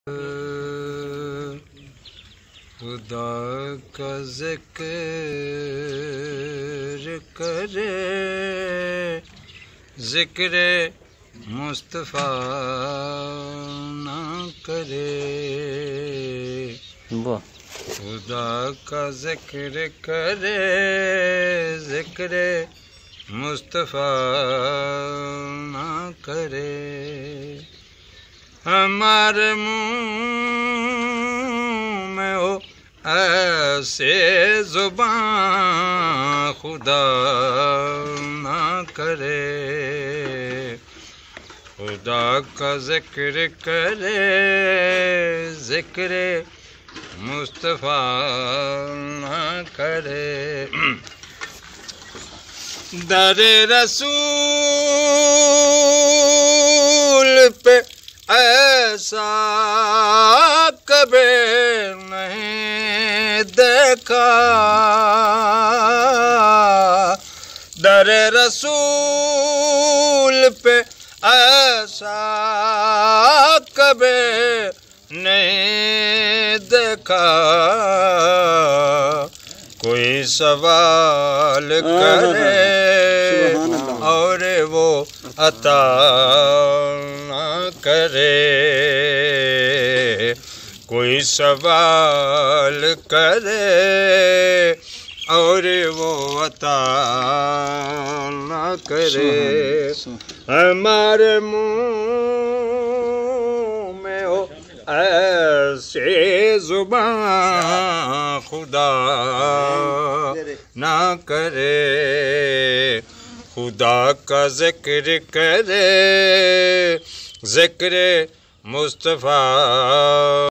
خدا کا ذکر کرے، ذکر مصطفیٰ نہ کرے، خدا کا ذکر کرے، ذکر مصطفیٰ نہ کرے، ہمارے منہ میں ہو ایسے زبان خدا نہ کرے، خدا کا ذکر کرے، ذکر مصطفیٰ نہ کرے، در رسول پہ ایسا کبھی نہیں دیکھا، در رسول پہ ایسا کبھی نہیں دیکھا، کوئی سوال کرے اور وہ عطا نہ کرے، کوئی سوال کرے اور وہ عطا نہ کرے، ہمارے منہ میں ہو ایسے زبان خدا نہ کرے، خدا کا ذکر کرے، ذکر مصطفیٰ